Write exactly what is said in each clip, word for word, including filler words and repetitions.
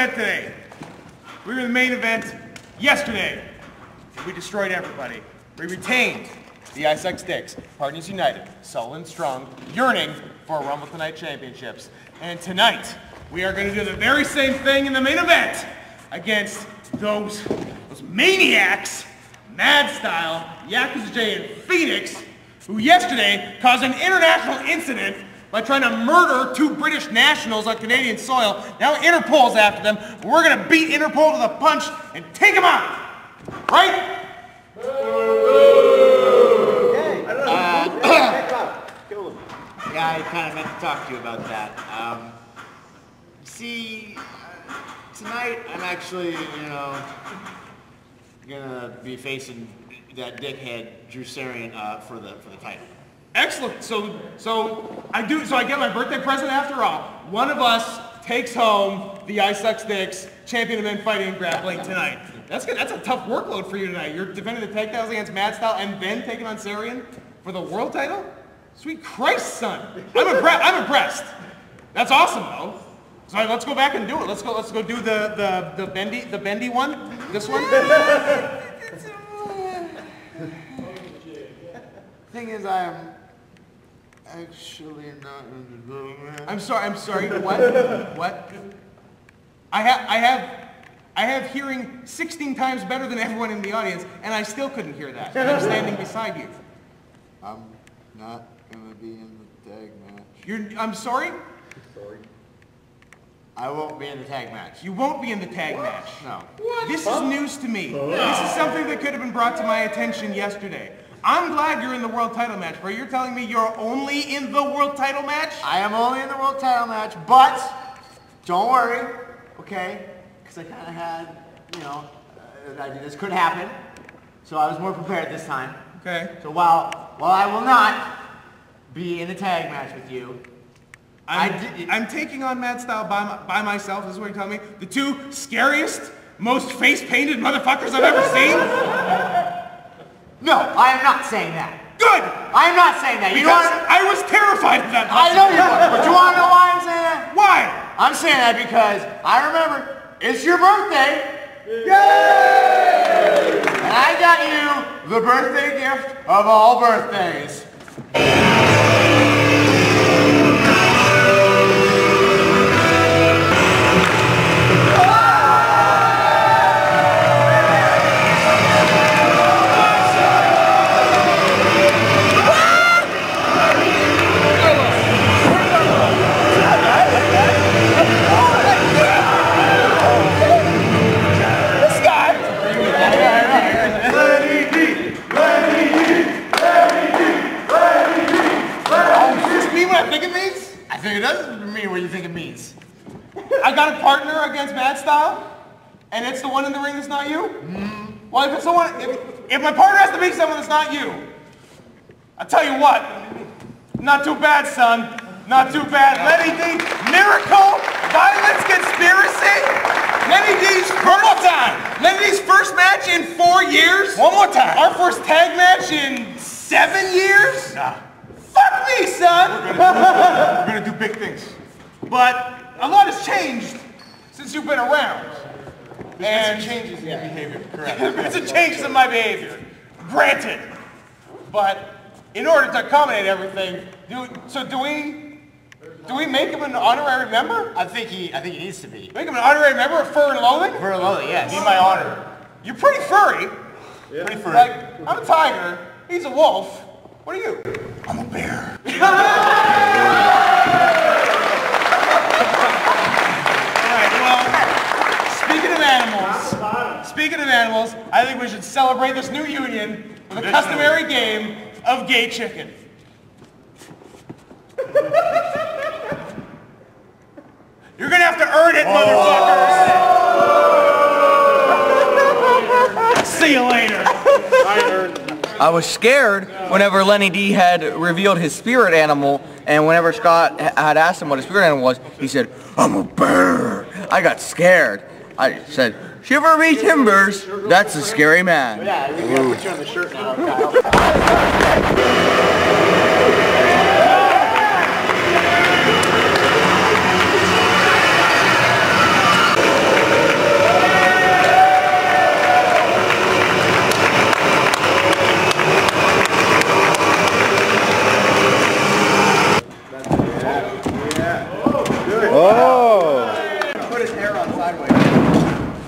event today. We were in the main event yesterday. We destroyed everybody. We retained the Ice X Dicks, Partners United, Sullen Strong, yearning for a Rumble Tonight Championships. And tonight, we are going to do the very same thing in the main event against those, those maniacs, Mad Style, Yakuza J, and Phoenix, who yesterday caused an international incident by trying to murder two British nationals on Canadian soil. Now Interpol's after them. We're going to beat Interpol to the punch and take them out. Right? Yeah, I kind of meant to talk to you about that. Um, see, uh, tonight I'm actually, you know, gonna be facing that dickhead Drew Sarian uh, for the for the title. Excellent. So, so I do. So I get my birthday present after all. One of us takes home the Ice X Dicks Champion of Men Fighting and Grappling tonight. That's good. That's a tough workload for you tonight. You're defending the tag titles against Mad Style and then taking on Sarian for the world title. Sweet Christ, son! I'm impressed. I'm impressed. That's awesome, though. So let's go back and do it. Let's go. Let's go do the the the bendy the bendy one. This one. Thing is, I'm actually not in the room. I'm sorry. I'm sorry. What? What? I have. I have. I have hearing sixteen times better than everyone in the audience, and I still couldn't hear that. And I'm standing beside you. I'm not gonna be in the tag match. You're. I'm sorry. Sorry. I won't be in the tag match. You won't be in the tag what? match. No. What? This is news to me. This is something that could have been brought to my attention yesterday. I'm glad you're in the world title match, but you're telling me you're only in the world title match? I am only in the world title match, but don't worry, okay? Because I kind of had, you know, uh, I knew this could happen, so I was more prepared this time. Okay. So while while I will not be in the tag match with you, I'm, I did, I'm taking on Mad Style by, my, by myself, this is what you're telling me. The two scariest, most face-painted motherfuckers I've ever seen? No, I am not saying that. Good! I am not saying that. You Because wanna, I was terrified of that. I know you were, but you want to know why I'm saying that? Why? I'm saying that because I remember it's your birthday. Yay! And I got you the birthday gift of all birthdays. I think it doesn't mean what you think it means. I got a partner against Mad Style, and it's the one in the ring that's not you? Mm. Well, if it's someone, if, if my partner has to beat someone that's not you, I'll tell you what, not too bad, son. Not too bad. Lenny D, Miracle, Violence Conspiracy. Lenny D's first, one more time. Lenny D's first match in four years. One more time. Our first tag match in seven years. Nah. Fuck me, son! We're gonna, do, we're gonna do big things. But a lot has changed since you've been around. There's and changes in your behavior, correct. There's some changes in my behavior. Granted. But in order to accommodate everything, do, so do we do we make him an honorary member? I think he I think he needs to be. Make him an honorary member of Fur and Loathing? Fur and Loathing, yes. Need my honor. You're pretty furry. Yeah. Pretty furry. Like, I'm a tiger, he's a wolf. What are you? I'm a bear. All right, well, speaking of animals, speaking of animals, I think we should celebrate this new union with a customary game of gay chicken. You're gonna have to earn it, motherfuckers. See you later. I earned it. I was scared whenever Lenny D had revealed his spirit animal, and whenever Scott had asked him what his spirit animal was, he said, "I'm a bear." I got scared. I said, "Shiver me timbers, that's a scary man." Yeah, we gotta put you on the shirt now, Kyle.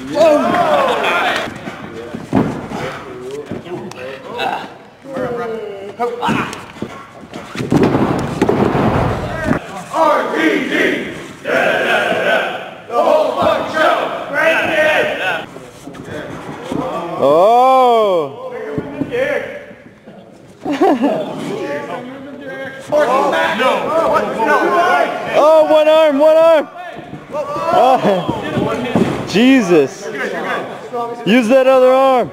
R P G! The whole fucking show! Right there! Oh! Oh, one arm, one arm! Oh, Jesus! Use that other arm!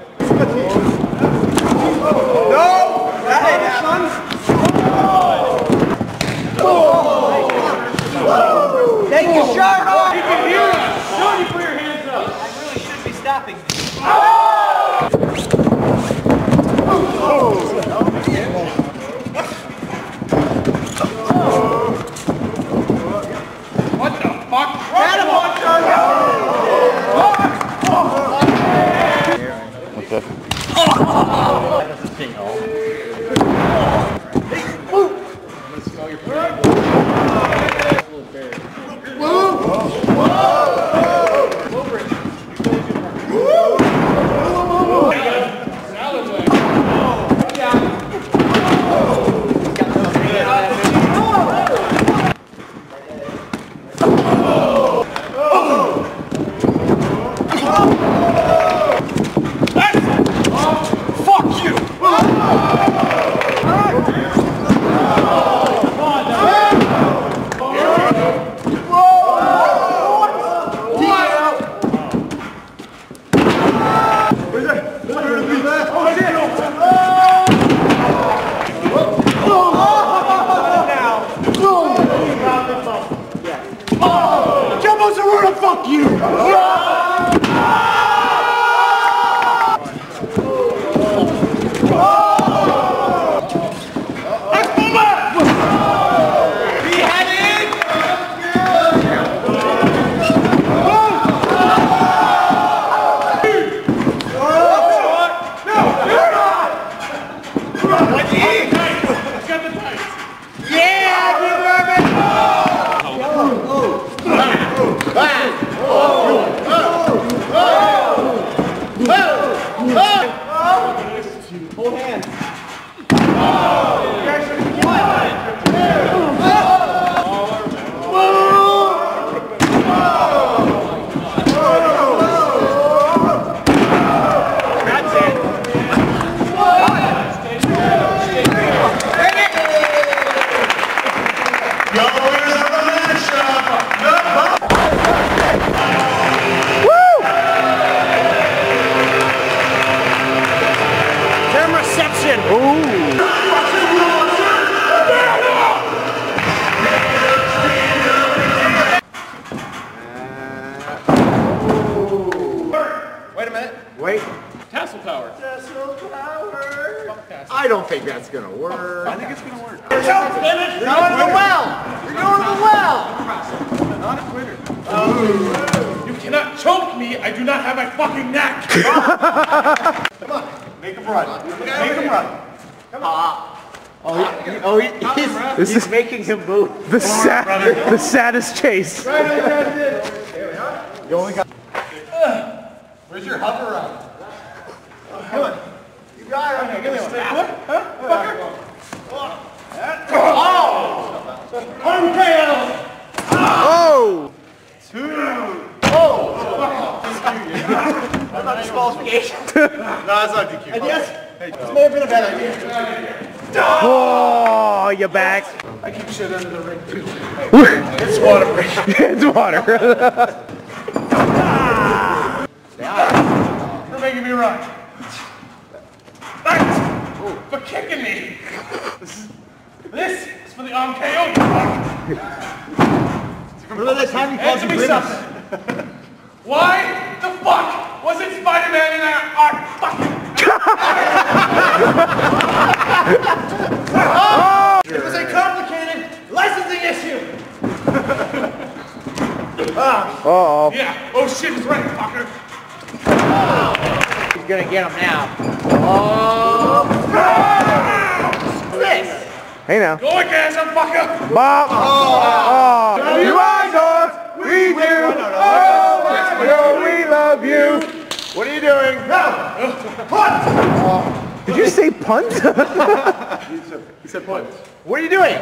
Take your shirt off! You can hear us! Don't you put your hands up! I really should be stopping this. What the fuck? Fuck you! Wait. Tassel power. Tassel power. I don't think that's gonna work. I think it's gonna work. You're going to the well. You're going to the well. Not a quitter. Um, you cannot choke me. I do not have my fucking neck. Come on. Make him run. Make him run. Come on. Oh, he, oh he, he's, This he's is making him move. the sad, the saddest chase. You only got. Where's your hover round? Come on. You got it. Okay, give me one. What? Huh? Fucker? Oh! Arm K O! Oh! That's not disqualification. No, that's not D Q. And yes, this may have been a bad idea. Oh, you're back. I keep shit under the ring too. It's water. It's water. You're making me run. Thanks for kicking me. This is, this is for the arm K O. What about that time you called Answer you me Grimace? something. Why the fuck wasn't Spider-Man in our, our fucking... It was a complicated licensing issue. Uh-oh. Yeah. Oh shit, it's right, fucker. He's gonna get him now. Oh! This. Hey now. Go again, some fucker. Bob. Oh. You are dogs. We do. Oh, Oh, we love you. What are you doing? No. Punt. Did you say punt? he, said, he said punt. What are you doing?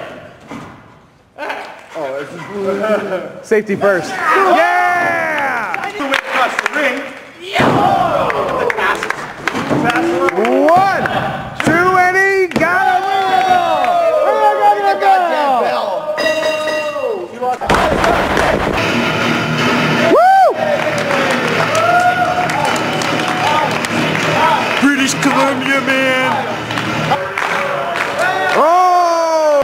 Oh, this is Safety first. Yeah! The way across the ring. Yeah! The passes. One, two, and he got it! British Columbia, man! Oh!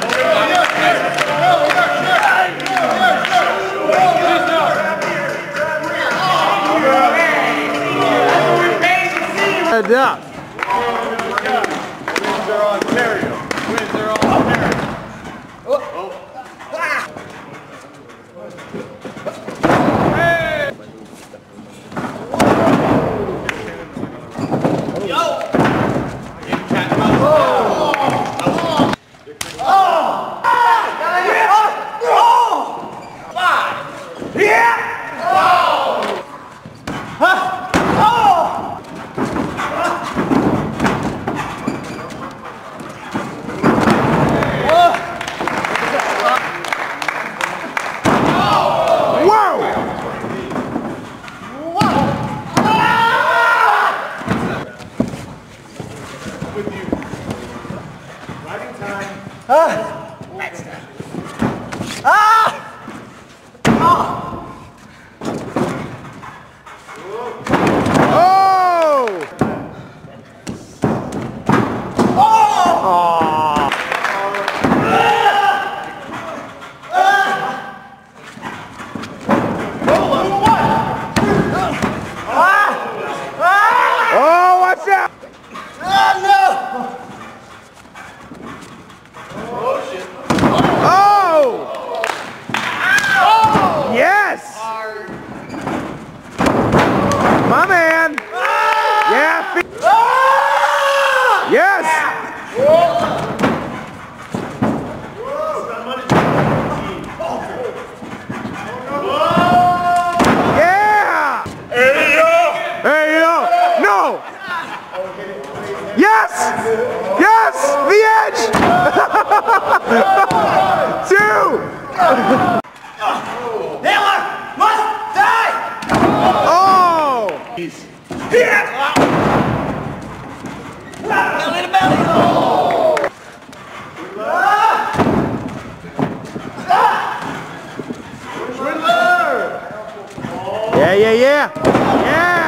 Head up. Windsor, Ontario. Windsor, Ontario. Oh. Hey! Yo! My man. Yeah. Yes. Yeah. Hey yo. Hey yo. No. Yes. Yes. The edge. Two. Taylor must die! Oh! Yeah! Belly to belly! Oh! Yeah, yeah, yeah! Yeah!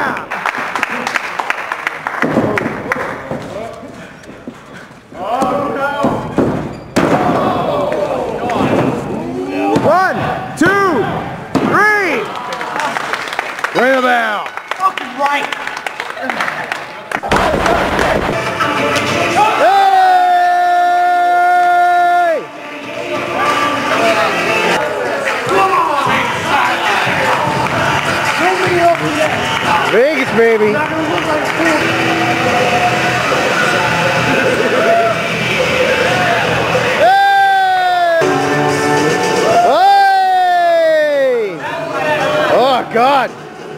One, two, three! Ring the bell! Fucking right! Hey! Vegas, baby! Oh, God.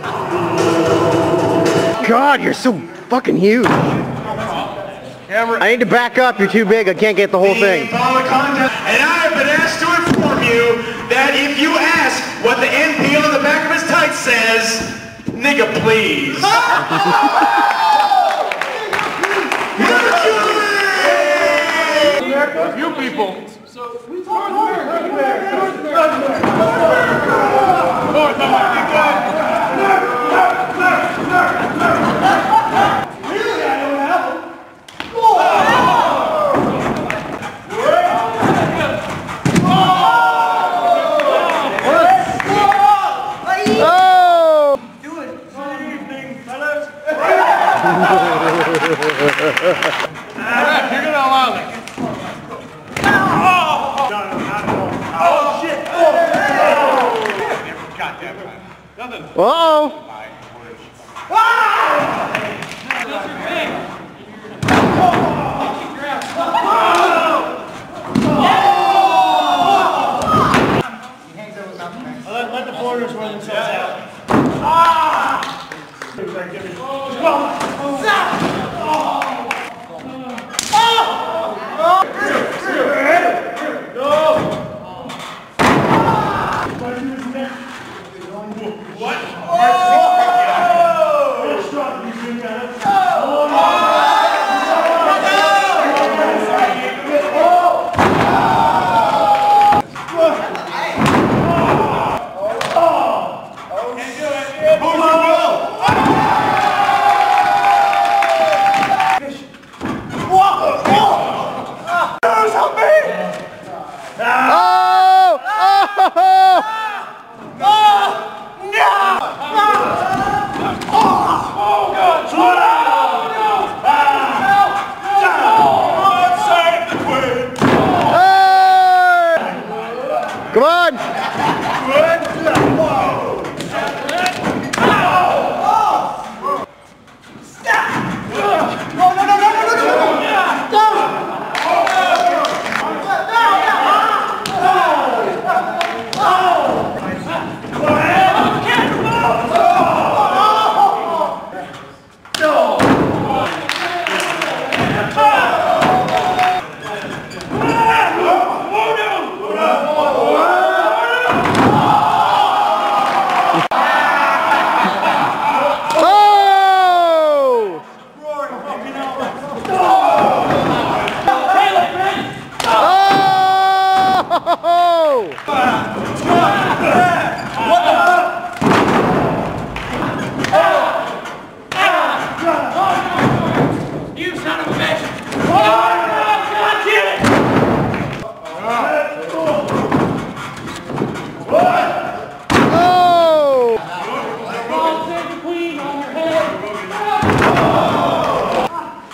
God, you're so fucking huge. I need to back up. You're too big. I can't get the whole thing. And I have been asked to inform you that if you ask what the N P on the back of his tights says, nigga, please. You people! You're gonna allow it. Oh shit! Goddamn time. Nothing. Uh-oh. Let, let the borders run themselves out.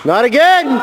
Not again!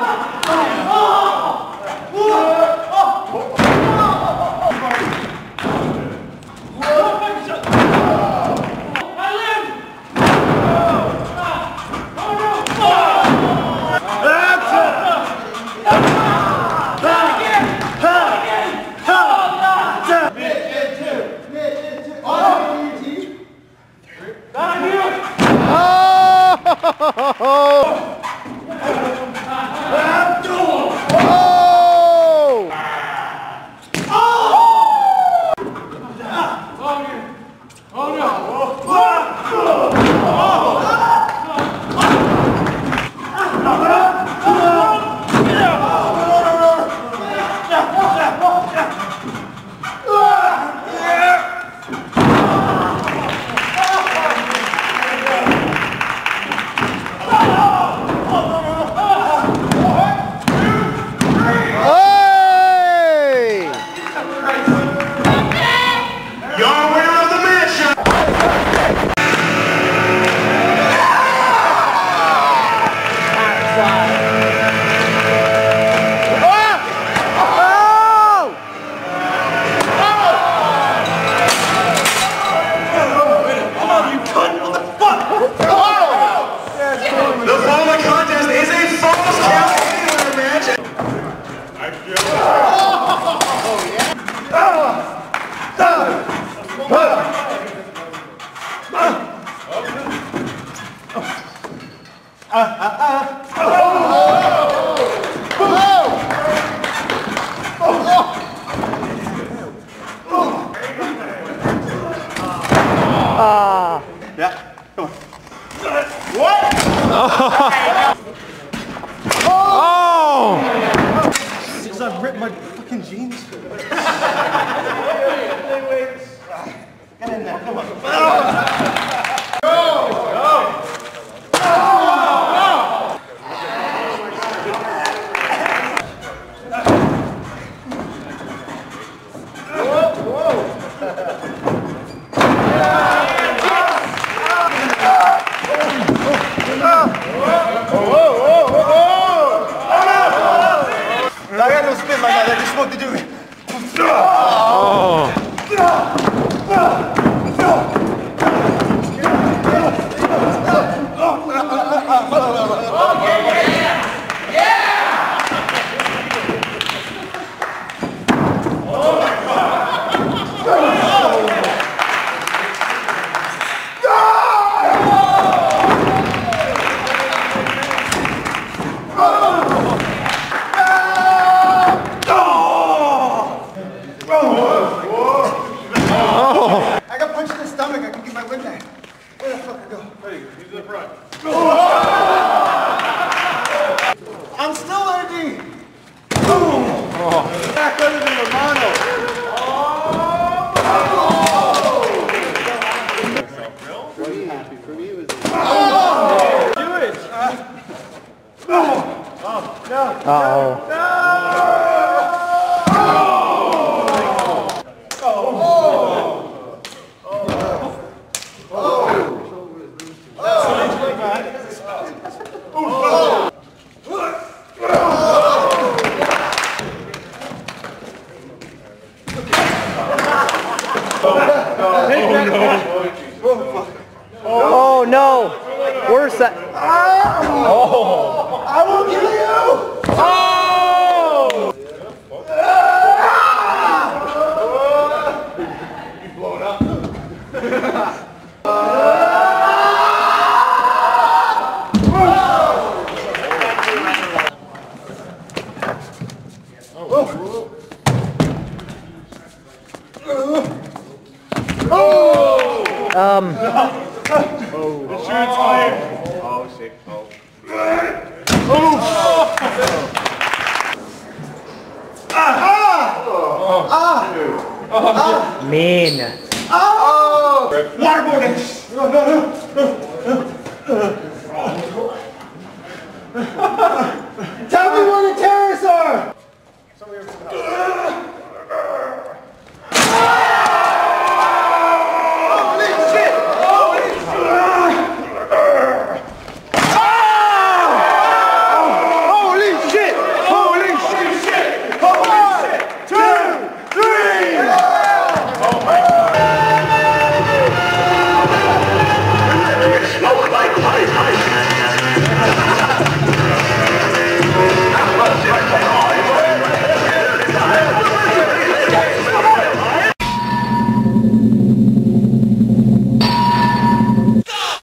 Since I've ripped my fucking jeans. Get in there, come on. I got no spin like that, I just smoked the dude. Oh. I got punched in the stomach, I can get my wind back. Where the fuck I go? There you go, he's in the front. I'm still Eddie! Boom! Oh. Back better than Romano. What are you happy for me? Was it? Oh! Do it! Oh! Oh! No! Uh-oh. No! Oh no! Worse that. Oh! I will kill you! Oh! You've blown up. Um. Insurance claim. Oh shit. Oh. Mean. Waterboarding. No, no, no.